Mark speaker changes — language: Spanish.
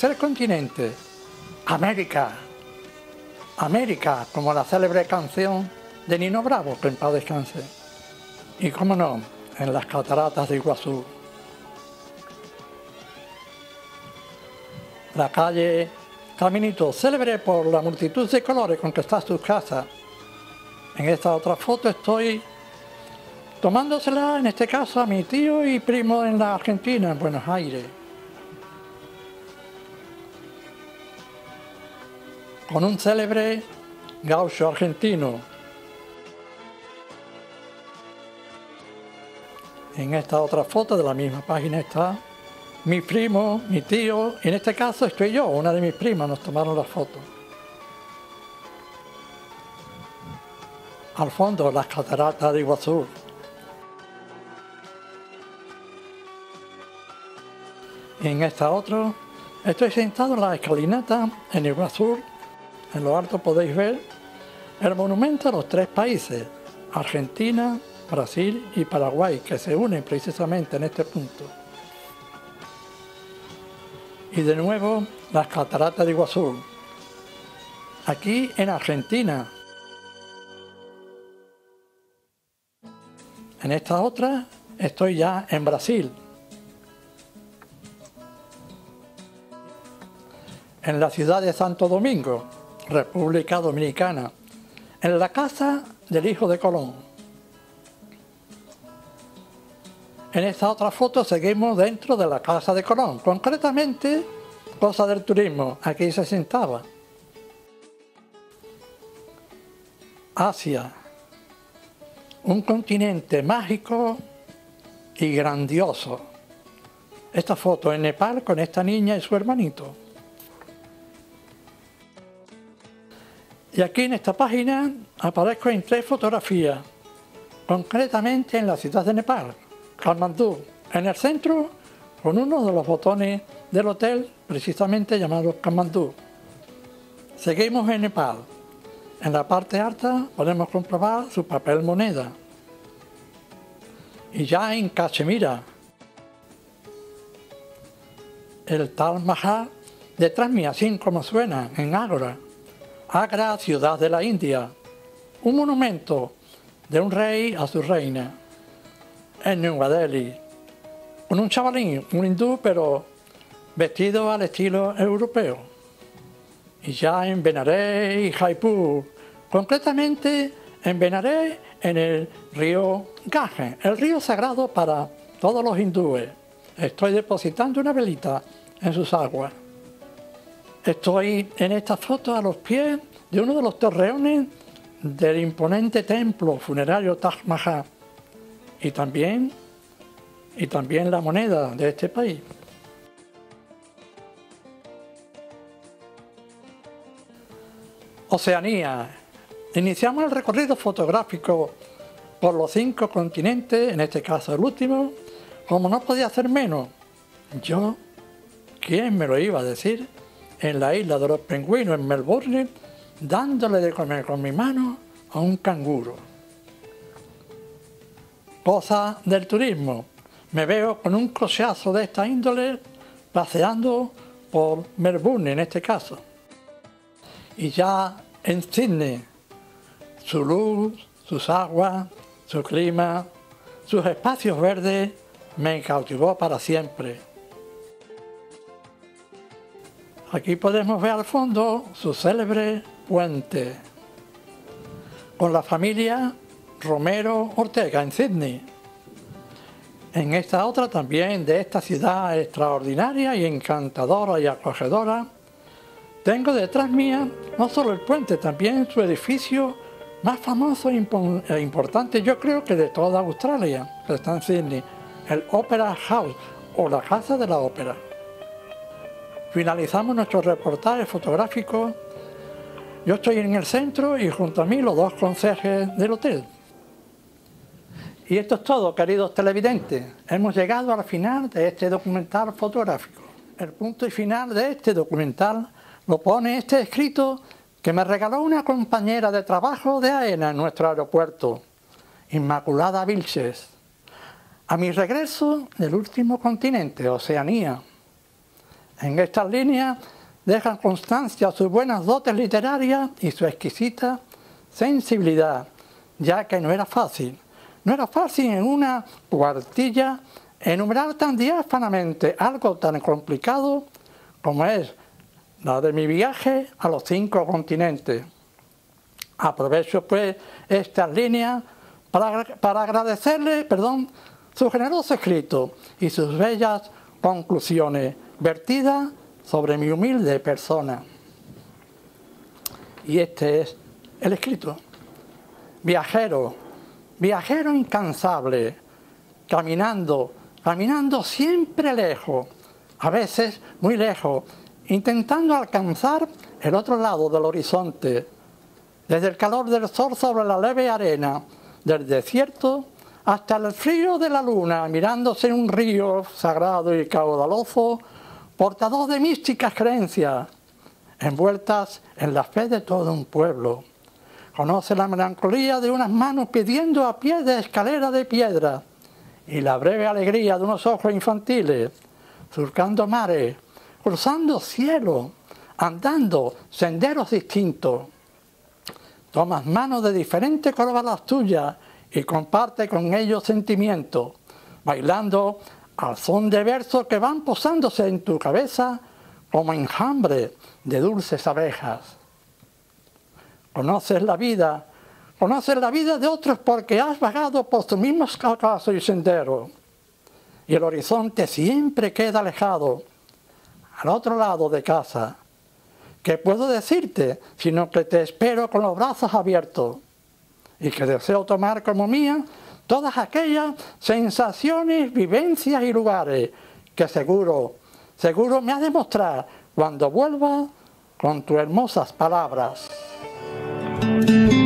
Speaker 1: tercer continente, América. América, como la célebre canción de Nino Bravo, que en paz descanse. Y cómo no, en las cataratas de Iguazú. La calle Caminito, célebre por la multitud de colores con que está su casa. En esta otra foto estoy tomándosela, en este caso, a mi tío y primo en la Argentina, en Buenos Aires. Con un célebre gaucho argentino. En esta otra foto de la misma página está mi primo, mi tío, y en este caso estoy yo, una de mis primas, nos tomaron la foto. Al fondo, las cataratas de Iguazú. En esta otra, estoy sentado en la escalinata en Iguazú. En lo alto podéis ver el monumento a los tres países, Argentina, Brasil y Paraguay, que se unen precisamente en este punto. Y de nuevo, las cataratas de Iguazú. Aquí en Argentina. En esta otra estoy ya en Brasil. En la ciudad de Santo Domingo, República Dominicana, en la casa del hijo de Colón. En esta otra foto seguimos dentro de la casa de Colón, concretamente cosa del turismo, aquí se sentaba. Asia, un continente mágico y grandioso. Esta foto en Nepal con esta niña y su hermanito. Y aquí en esta página aparezco en 3 fotografías, concretamente en la ciudad de Nepal, Katmandú, en el centro con uno de los botones del hotel precisamente llamado Katmandú. Seguimos en Nepal. En la parte alta podemos comprobar su papel moneda. Y ya en Cachemira, el Taj Mahal, detrás mío, así como suena, en Agra. Agra, ciudad de la India, un monumento de un rey a su reina, en Nueva Delhi, con un chavalín, un hindú, pero vestido al estilo europeo. Y ya en Benares y Jaipur, concretamente en Benares, en el río Ganges, el río sagrado para todos los hindúes. Estoy depositando una velita en sus aguas. Estoy en esta foto a los pies de uno de los torreones del imponente templo funerario Taj Mahal y también la moneda de este país. Oceanía. Iniciamos el recorrido fotográfico por los 5 continentes, en este caso el último, como no podía hacer menos. Yo, ¿quién me lo iba a decir? En la isla de los pingüinos, en Melbourne, dándole de comer con mi mano a un canguro. Cosa del turismo. Me veo con un cochazo de esta índole paseando por Melbourne, en este caso. Y ya en Sydney, su luz, sus aguas, su clima, sus espacios verdes me cautivó para siempre. Aquí podemos ver al fondo su célebre puente, con la familia Romero Ortega en Sydney. En esta otra también de esta ciudad extraordinaria y encantadora y acogedora, tengo detrás mía no solo el puente, también su edificio más famoso e importante, yo creo que de toda Australia, que está en Sydney, el Opera House o la Casa de la Ópera. Finalizamos nuestro reportaje fotográfico. Yo estoy en el centro y junto a mí los 2 conserjes del hotel. Y esto es todo, queridos televidentes. Hemos llegado al final de este documental fotográfico. El punto y final de este documental lo pone este escrito que me regaló una compañera de trabajo de AENA en nuestro aeropuerto, Inmaculada Vilches, a mi regreso del último continente, Oceanía. En estas líneas dejan constancia sus buenas dotes literarias y su exquisita sensibilidad, ya que no era fácil en una cuartilla enumerar tan diáfanamente algo tan complicado como es la de mi viaje a los 5 continentes. Aprovecho pues estas líneas para agradecerle su generoso escrito y sus bellas conclusiones vertidas sobre mi humilde persona. Y este es el escrito. Viajero incansable, caminando siempre lejos, a veces muy lejos, intentando alcanzar el otro lado del horizonte, desde el calor del sol sobre la leve arena del desierto hasta el frío de la luna, mirándose en un río sagrado y caudaloso, portador de místicas creencias, envueltas en la fe de todo un pueblo. Conoce la melancolía de unas manos pidiendo a pie de escalera de piedra y la breve alegría de unos ojos infantiles, surcando mares, cruzando cielos, andando senderos distintos. Tomas manos de diferente color a las tuyas y comparte con ellos sentimientos, bailando al son de versos que van posándose en tu cabeza como enjambre de dulces abejas. Conoces la vida de otros porque has vagado por tus mismos casos y senderos, y el horizonte siempre queda alejado, al otro lado de casa. ¿Qué puedo decirte sino que te espero con los brazos abiertos y que deseo tomar como mía todas aquellas sensaciones, vivencias y lugares que seguro me has de mostrar cuando vuelva con tus hermosas palabras?